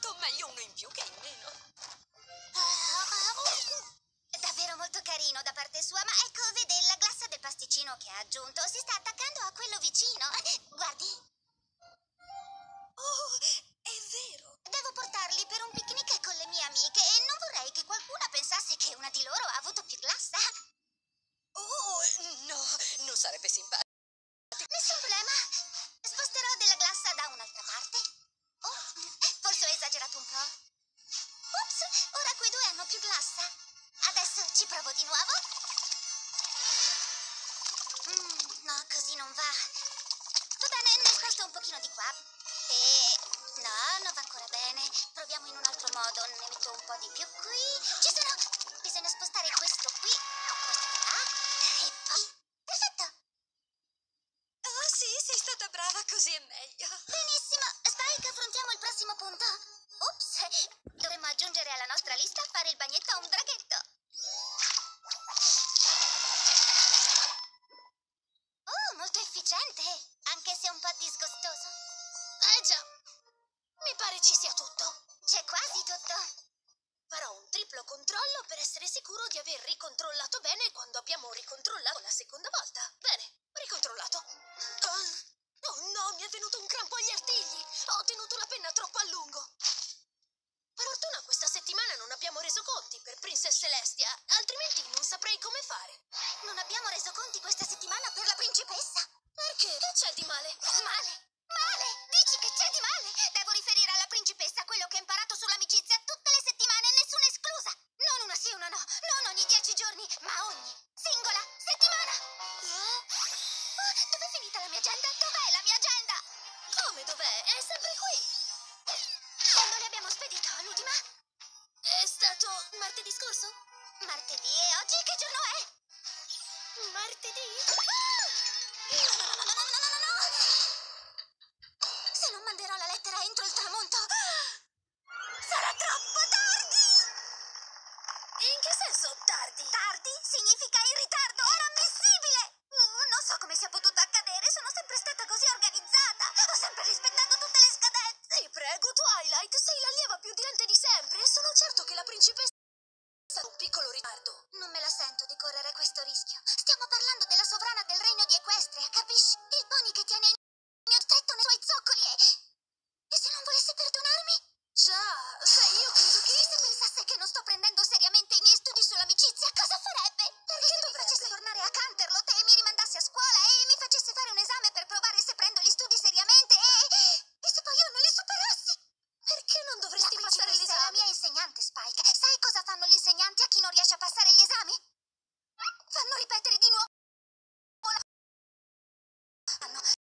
tutto, meglio uno in più che in meno. Davvero molto carino da parte sua, ma ecco, vede la glassa del pasticcino che ha aggiunto si sta attaccando a quello vicino. Guardi. Oh, è vero. Devo portarli per un picnic con le mie amiche e non vorrei che qualcuna pensasse che una di loro ha avuto più glassa. Oh, no, non sarebbe simpatico. Nessun problema. Sposterò della glassa da un'altra parte. Oh, forse ho esagerato un po'. Ops, ora quei due hanno più glassa. Adesso ci provo di nuovo. No, così non va. Va bene, ne sposto un pochino di qua. E... no, non va ancora bene. Proviamo in un altro modo. Ne metto un po' di più qui. Ci sono! Bisogna spostare questo qui, questo di là. E poi... perfetto! Oh, sì, sei stata brava, così è meglio. Benissimo. Spike, affrontiamo il prossimo punto. Ops, dovremmo aggiungere alla nostra lista fare il bagnetto a un draghetto. Oh, molto efficiente, anche se un po' disgustoso. Già, mi pare ci sia tutto. C'è quasi tutto. Farò un triplo controllo per essere sicuro di aver ricontrollato bene quando abbiamo ricontrollato la seconda volta. Bene, ricontrollato. Oh no, mi è venuto un crampo agli artigli. Ho tenuto la penna troppo a lungo. Per fortuna questa settimana non abbiamo reso conti per Princess Celestia, altrimenti non saprei come fare. Non abbiamo reso conti questa settimana per la principessa. Perché? Che c'è di male? Male! Male! Dici che c'è di male? Devo riferire alla principessa quello che ho imparato sull'amicizia tutte le settimane, nessuna esclusa. Non una sì, una no. Non ogni 10 giorni, ma ogni singola settimana. Oh, dov'è finita la mia agenda? Dov'è la mia agenda? Come dov'è? È sempre qui. Quando le abbiamo spedito l'ultima? È stato martedì scorso? Martedì, e oggi che giorno è? Martedì? Ah!